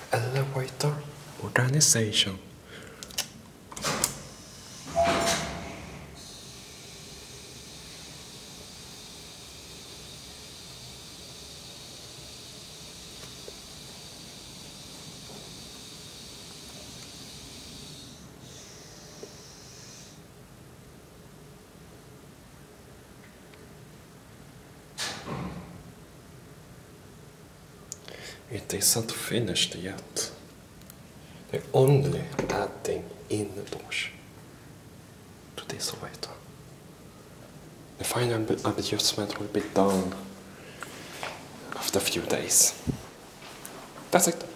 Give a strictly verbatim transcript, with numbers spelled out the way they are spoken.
Elevator modernization. It isn't finished yet. They're only adding indoors to this elevator. The final adjustment will be done after a few days. That's it.